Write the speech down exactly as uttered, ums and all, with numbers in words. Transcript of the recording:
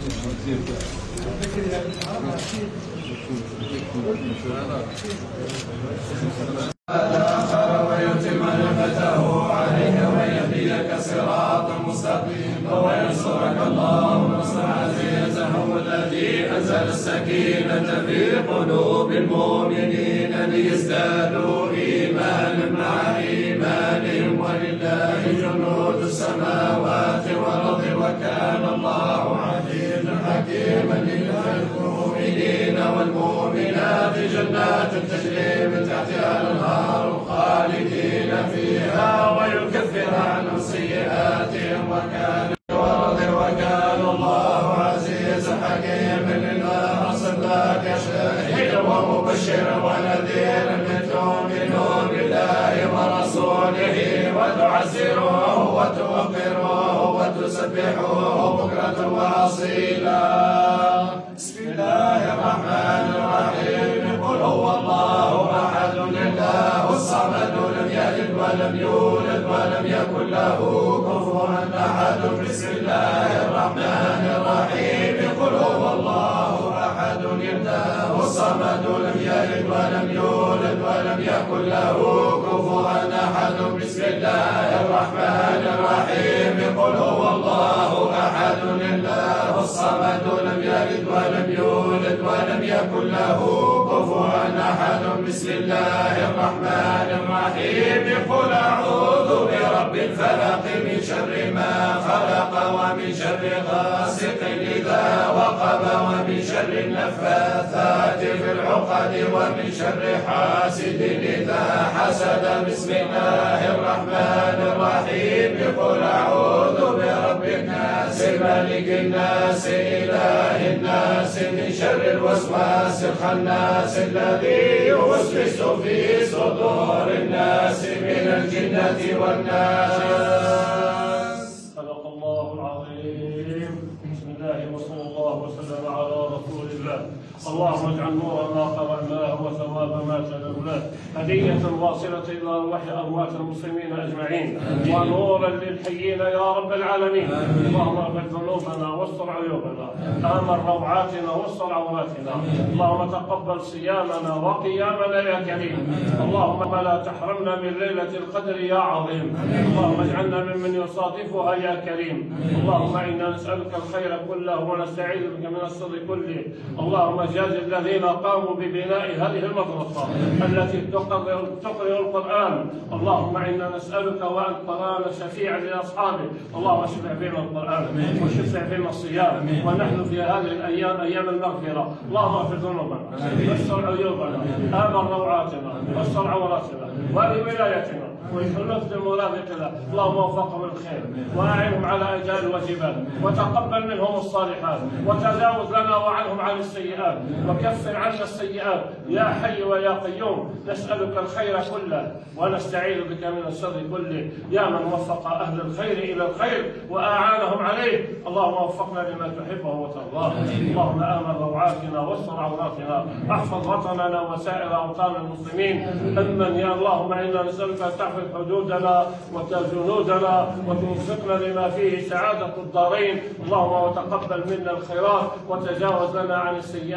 الآخر ويتم نعمته عليك ويهديك صراطا مستقيما وينصرك الله نصرا عزيزا هو الذي أنزل السكينة في قلوب المؤمنين ليزدادوا إيمانا مع إيمانهم ولله جنود السماوات والأرض وكان الله عزيزا حكيما ليدخل المؤمنين والمؤمنات جنات تجري من تحتها الأنهار خالدين فيها ويكفر عنهم سيئاتهم وكان وكان الله عزيزا حكيما لنا أرسلناك شاهدا ومبشرا ونذيرا لتؤمنوا بالله ورسوله وتعزروه وتوقروه وتسبحوه بكرة وأصيلا. بسم الله الرحمن الرحيم. قل هو الله أحد الله الصمد لم يلد ولم يولد ولم يكن له كفوا أحد. بسم الله الرحمن الرحيم. قل هو الله أحد الله الصمد لم يلد ولم يولد ولم يكن له كفوا أحد. بسم الله الرحمن الرحيم. قل هو الله أحد الله الصمد لم يلد ولم يولد ولم يكن له كفوا أحد. بسم الله الرحمن الرحيم. قل أعوذ برب الفلق من شر ما خلق ومن شر غاسق إذا وقب ومن شر النفاثات في العقد ومن شر حاسد إذا حسد. بسم الله الرحمن الرحيم. قل أعوذ برب الناس ملك الناس إله الناس من شر الوسواس الخناس الذي يوسوس في صدور الناس من الجنة والناس. صدق الله العظيم. بسم الله وصلى الله وسلم على رسول الله. اللهم اجعل نور ما قرأناه وثواب ما تلوناه هدية واصلة إلى أرواح أموات المسلمين أجمعين ونورا للحيين يا رب العالمين. اللهم اغفر ذنوبنا واستر عيوبنا آمن روعاتنا واستر عوراتنا. اللهم تقبل صيامنا وقيامنا يا كريم. اللهم لا تحرمنا من ليلة القدر يا عظيم. اللهم اجعلنا ممن يصادفها يا كريم. اللهم إنا نسألك الخير كله ونستعيذ بك من الشر كله. اللهم جاز الذين قاموا ببناء هذه المدرسة التي تقرأ القرآن. اللهم إنا نسألك وأن القرآن شفيعا لأصحابه. اللهم اشفع فينا القرآن وشفع فينا الصيام ونحن في هذه الأيام أيام المغفرة. اللهم اغفر ذنوبنا واستر عيوبنا آمن روعاتنا واستر عوراتنا وأهل ولايتنا ويحلف بمرافقنا. اللهم وفقهم الخير واعنهم على اداء الواجبات وتقبل منهم الصالحات وتجاوز لنا وعنهم عن السيئات وكفر عنا السيئات يا حي ويا قيوم. نسألك الخير كله ونستعيذ بك من الشر كله يا من وفق اهل الخير الى الخير واعانهم عليه. اللهم وفقنا لما تحبه وترضاه. اللهم امن روعاتنا واستر عوراتنا احفظ وطننا وسائر اوطان المسلمين. امن يا اللهم انا نسألك ان تحفظ حدودنا وجنودنا وتوفقنا لما فيه سعادة الدارين. اللهم وتقبل منا الخيرات وتجاوز لنا عن السيئات.